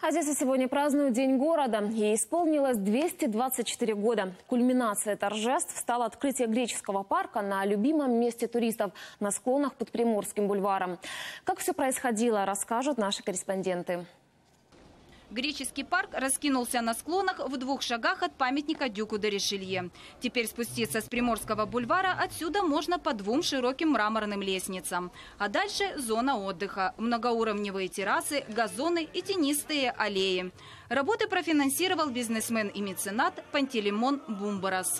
Одесса сегодня празднует День города. Ей исполнилось 224 года. Кульминацией торжеств стало открытие греческого парка на любимом месте туристов на склонах под Приморским бульваром. Как все происходило, расскажут наши корреспонденты. Греческий парк раскинулся на склонах в 2 шагах от памятника Дюку де Ришелье. Теперь спуститься с Приморского бульвара отсюда можно по 2 широким мраморным лестницам. А дальше зона отдыха, многоуровневые террасы, газоны и тенистые аллеи. Работы профинансировал бизнесмен и меценат Пантелеймон Бумбарас.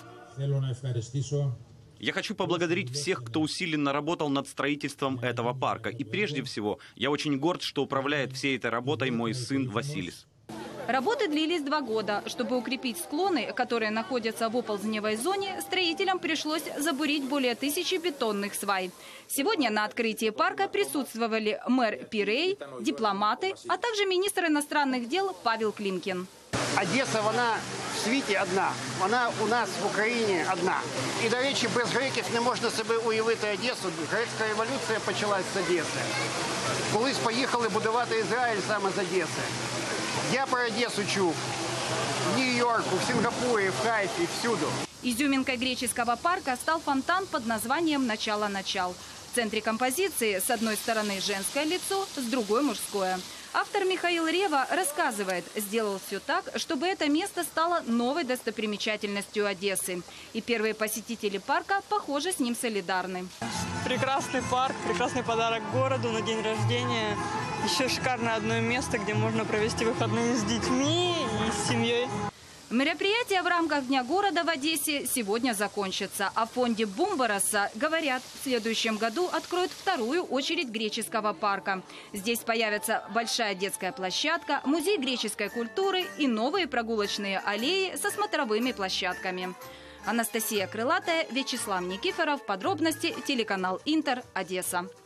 Я хочу поблагодарить всех, кто усиленно работал над строительством этого парка. И прежде всего, я очень горд, что управляет всей этой работой мой сын Василис. Работы длились 2 года. Чтобы укрепить склоны, которые находятся в оползневой зоне, строителям пришлось забурить более 1000 бетонных свай. Сегодня на открытии парка присутствовали мэр Пирей, дипломаты, а также министр иностранных дел Павел Климкін. Одеса, вона в світі одна, вона у нас в Україні одна. І, до речі, без греків не можна себе уявити Одесу. Грецька революція почалась з Одеси. Колись поїхали будувати Ізраїль саме з Одеси. Я про Одесу чув в Нью-Йорку, в Сингапуре, в Хайфе, всюду. Изюминкой греческого парка стал фонтан под названием «Начало-начал». В центре композиции с одной стороны женское лицо, с другой мужское. Автор Михаил Рева рассказывает, сделал все так, чтобы это место стало новой достопримечательностью Одессы. И первые посетители парка, похоже, с ним солидарны. Прекрасный парк, прекрасный подарок городу на день рождения. Еще шикарное одно место, где можно провести выходные с детьми и с семьей. Мероприятия в рамках Дня города в Одессе сегодня закончатся. А в фонде Бумбараса говорят, в следующем году откроют 2-ю очередь греческого парка. Здесь появится большая детская площадка, музей греческой культуры и новые прогулочные аллеи со смотровыми площадками. Анастасия Крылатая, Вячеслав Никифоров. Подробности телеканал Интер, Одесса.